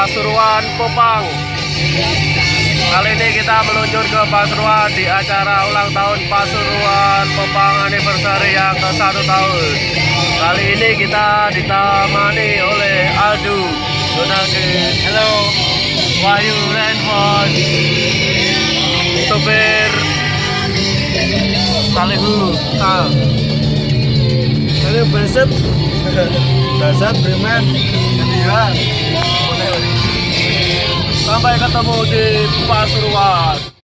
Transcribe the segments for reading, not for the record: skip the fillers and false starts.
Pasuruan Popang. Kali ini kita meluncur ke Pasuruan di acara ulang tahun Pasuruan Popang anniversary yang ke-1 tahun. Kali ini kita ditemani oleh Aldu, Donagin, halo, Wahyu Renfon, sopir Salihu, ini Beset, Bremen, Kedira. Sampai ketemu di Pasuruan.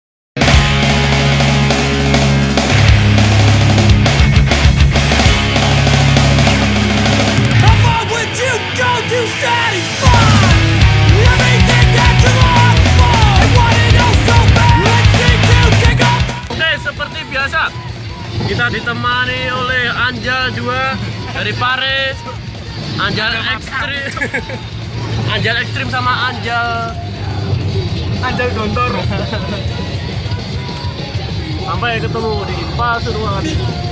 Oke, seperti biasa kita ditemani oleh Anjal 2 dari Pare, Anjal Ekstrim. Anjal Ekstrim sama Anjal Gontor. Sampai ketemu di Pasuruan.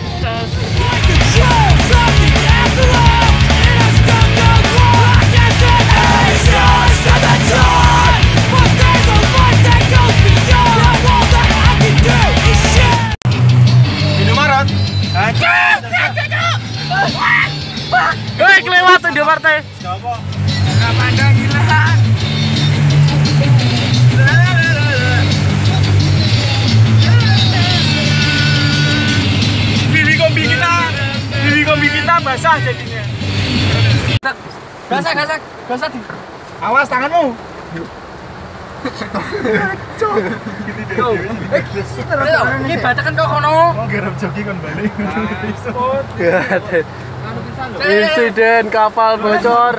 Indomaret. Hei, kelewat Indomaret. Siapa? Pandang gila. Bibi kombi kita basah jadinya. Gasak. Awas tanganmu. Ini batakan kok kono. Garap joki kon balik. Insiden kapal bocor.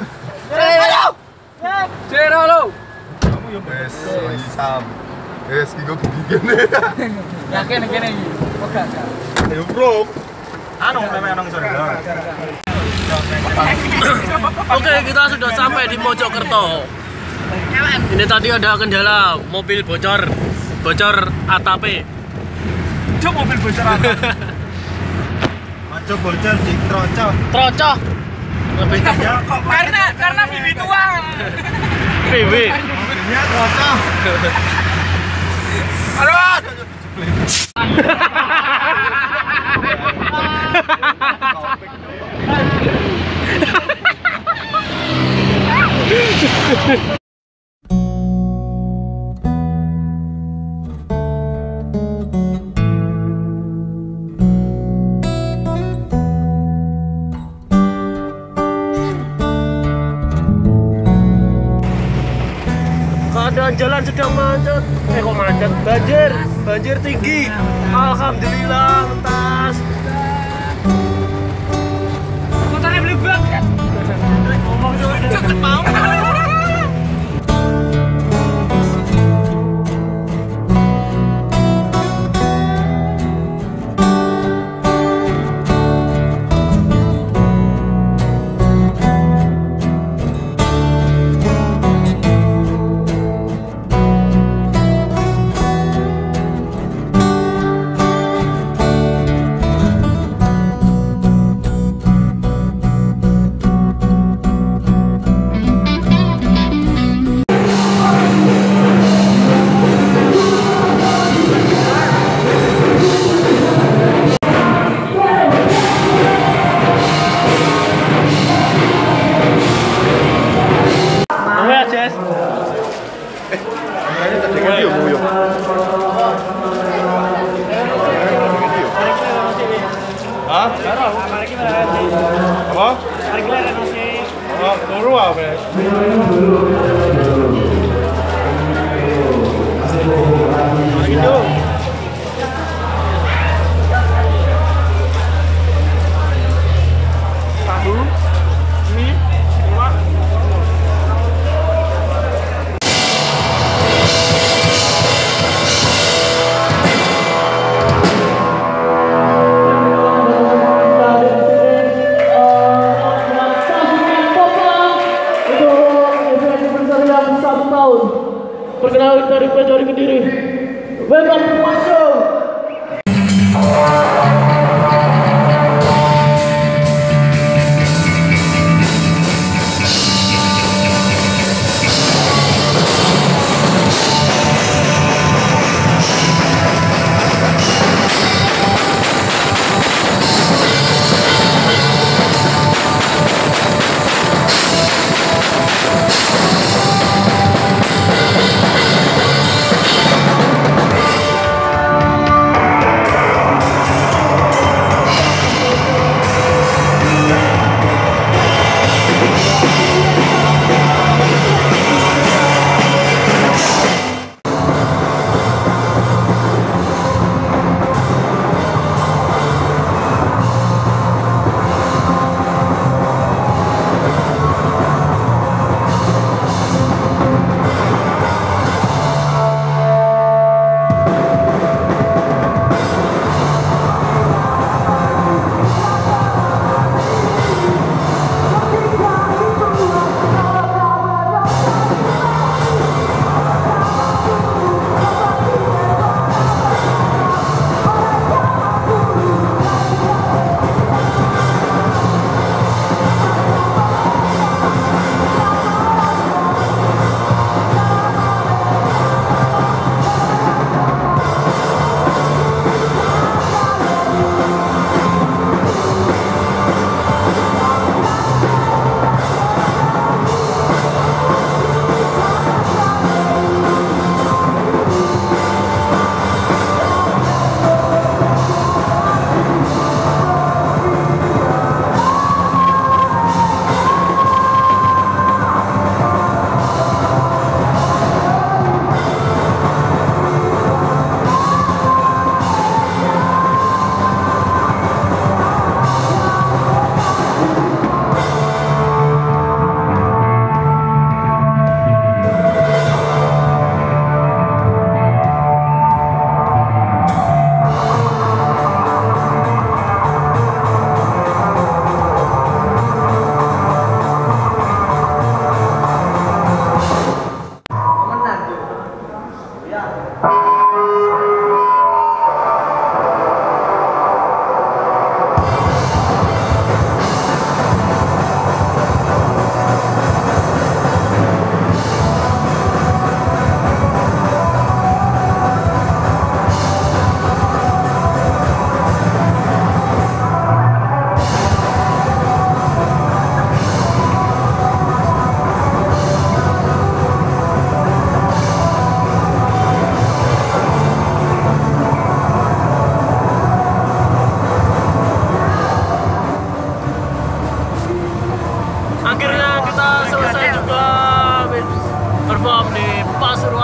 Jero lo. Kamu yo bes. Sam. Kiko gini. Yakin kene iki. Oke. Ayo, Bro. Memang Oke, kita sudah sampai di Mojokerto. Ini tadi ada kendala mobil bocor atap. Cuk, mobil bocor atap. Mojo bocor di Troco. Lebih ya, karena Bibi tuang. Bibi. Mobilnya Troco. Aduh. Keadaan jalan sedang macet. Kok macet? Banjir tinggi. Alhamdulillah, entas. Motornya beli banget. Ngomong cepet mau. Apa? Oh, turu apa? Perkenalkan dari Pasuruan Kediri. Welcome to Pasuruan.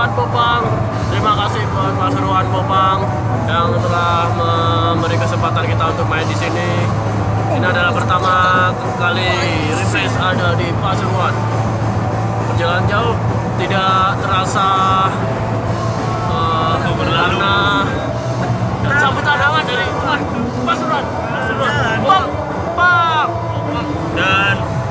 Pasuruan Popang. Terima kasih buat Pasuruan Popang yang telah memberi kesempatan kita untuk main di sini. Ini adalah pertama kali Replace ada di Pasuruan. Perjalanan jauh tidak terasa karena sambutan hangat dari Pasuruan. Popang. Dan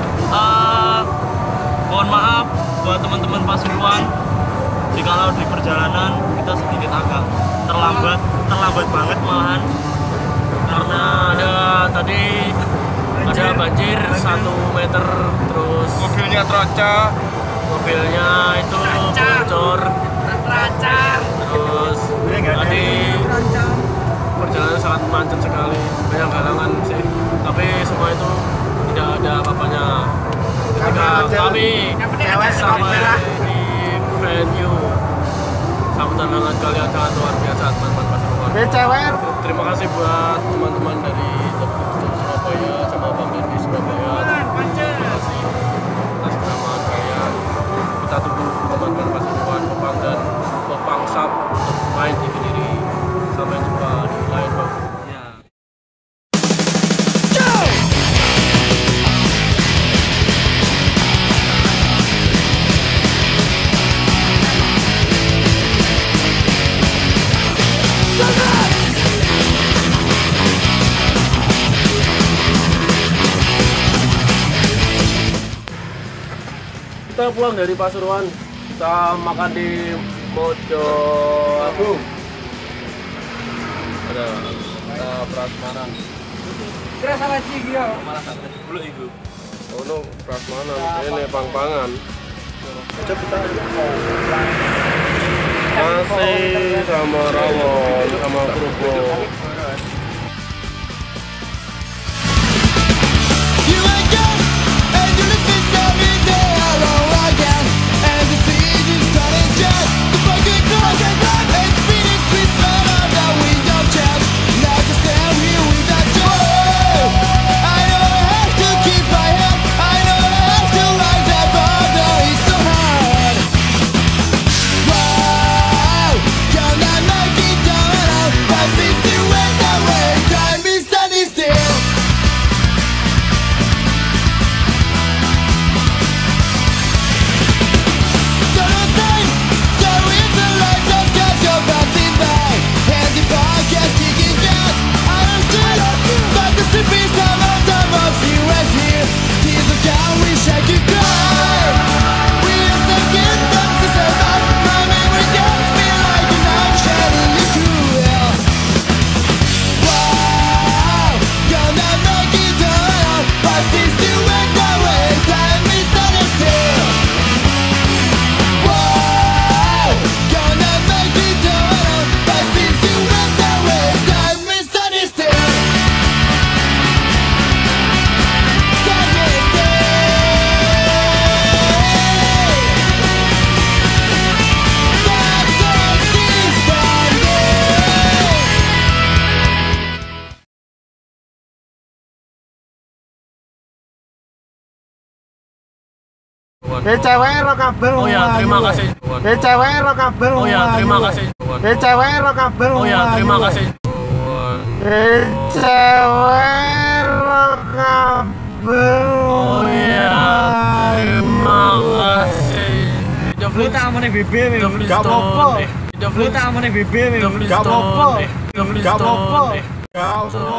mohon maaf buat teman-teman Pasuruan jikalau di perjalanan kita sedikit agak terlambat banget malahan karena ada banjir 1 meter, terus mobilnya itu bocor, terus tadi perjalanan sangat macet sekali, banyak halangan sih, tapi semua itu tidak ada apa-apanya ketika kami sampai di venue. Sambutan hangat kalian sangat luar biasa, teman-teman Pasuruan. Terima kasih buat teman-teman dari Surabaya sama Bang di Surabaya. Terima kasih atas keramat kalian. Kita tunggu teman-teman Pasuruan, Popang dan Popang Sub untuk main di Kediri. Sampai jumpa di lain waktu. Kita pulang dari Pasuruan, kita makan di Mojo Agung. Ada prasmanan. Terus apa sih dia? Malah sampai dulu itu. Oh no, prasmanan. Ini pang-pangan. Nasi sama rawon sama kerupuk. Cewek ro kabel. Oh ya, terima kasih. Cewek ro kabel. Oh ya, terima kasih. Cewek ro kabel. Oh ya, terima kasih. Cewek ro kabel. Oh ya, terima kasih. Lu tak amane BB, gak apa-apa. Lu tak amane BB, gak apa-apa. Gak apa-apa.